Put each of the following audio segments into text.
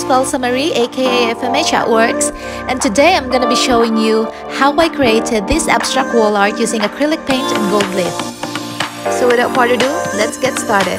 is Felsa Marie, aka Fmhartworks, and today I'm gonna be showing you how I created this abstract wall art using acrylic paint and gold leaf. So without further ado, let's get started.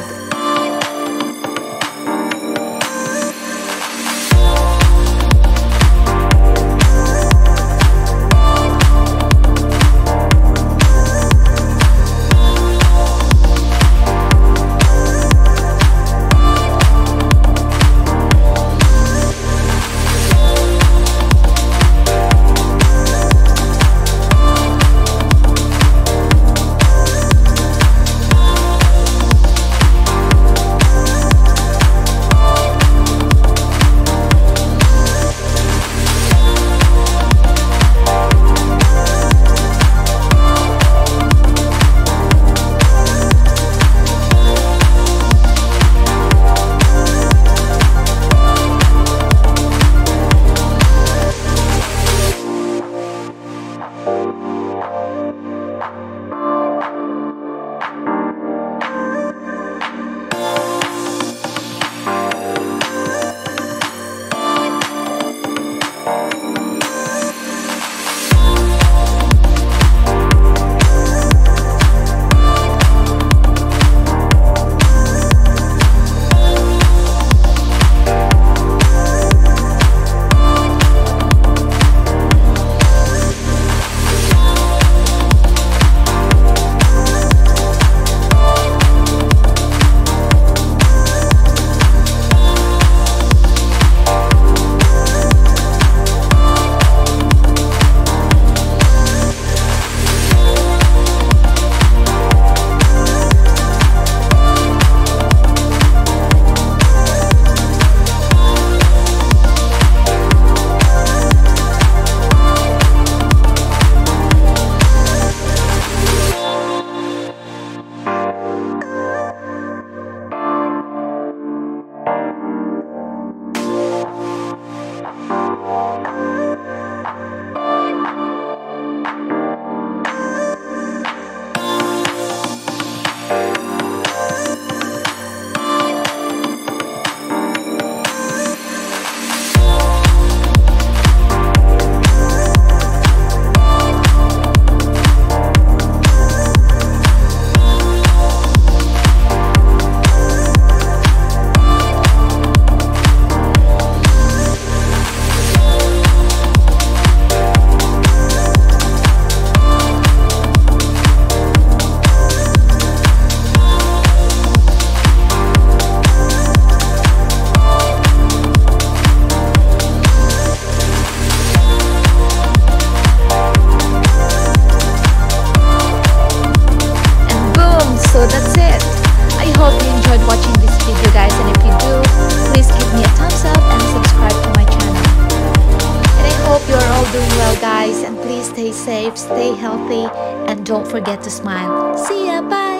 So that's it. I hope you enjoyed watching this video, guys, and if you do, please give me a thumbs up and subscribe to my channel. And I hope you're all doing well, guys, and please stay safe, stay healthy, and don't forget to smile. See ya, bye!